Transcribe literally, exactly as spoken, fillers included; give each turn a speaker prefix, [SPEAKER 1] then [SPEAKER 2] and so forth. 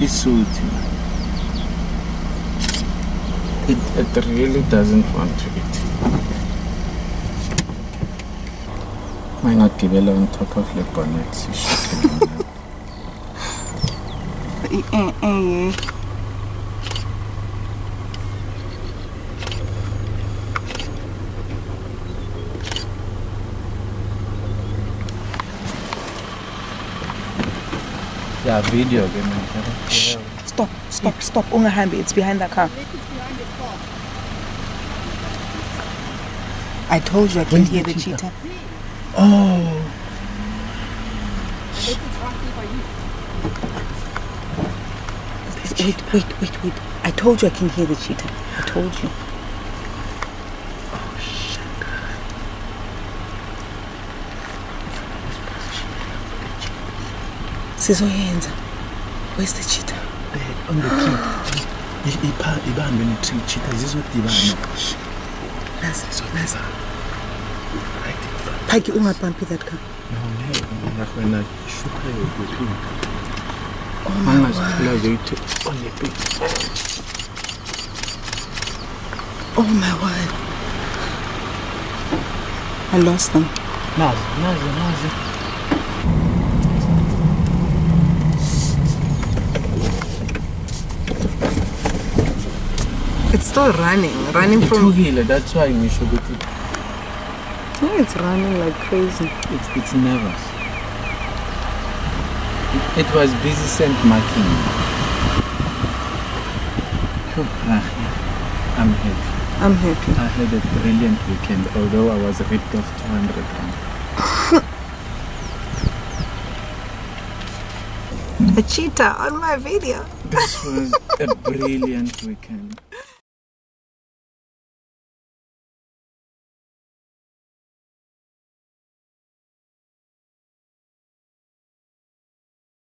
[SPEAKER 1] Lesotho. It, it really doesn't want to eat. Why not give it on top of the bonnet? Yeah, video game.
[SPEAKER 2] Shh. Stop, stop, stop. Ungahambi, it's behind the car. I told you I can hear the cheetah. cheetah.
[SPEAKER 1] Oh.
[SPEAKER 2] Wait, wait, wait, wait. I told you I can hear the cheetah. I told you.
[SPEAKER 1] Oh, shit.
[SPEAKER 2] Sizoyenza. Where's the cheetah?
[SPEAKER 1] There, on the tree. Iban when you treat cheetah, this is what Iban.
[SPEAKER 2] Nazi, Nazi.
[SPEAKER 1] Right in front.
[SPEAKER 2] Paki ungapampi that car.
[SPEAKER 1] No, no. When I shoot her with you.
[SPEAKER 2] Oh my God. Oh my word. I lost them.
[SPEAKER 1] Nazi, Nazi, Nazi.
[SPEAKER 2] It's still running, running
[SPEAKER 1] it's
[SPEAKER 2] from...
[SPEAKER 1] It's that's why we should get it.
[SPEAKER 2] No, it's running like crazy.
[SPEAKER 1] It's, it's nervous. It, it was busy scent marking. I'm happy.
[SPEAKER 2] I'm happy.
[SPEAKER 1] I had a brilliant weekend, although I was ripped off two hundred pounds.
[SPEAKER 2] A cheetah on my video.
[SPEAKER 1] This was a brilliant weekend.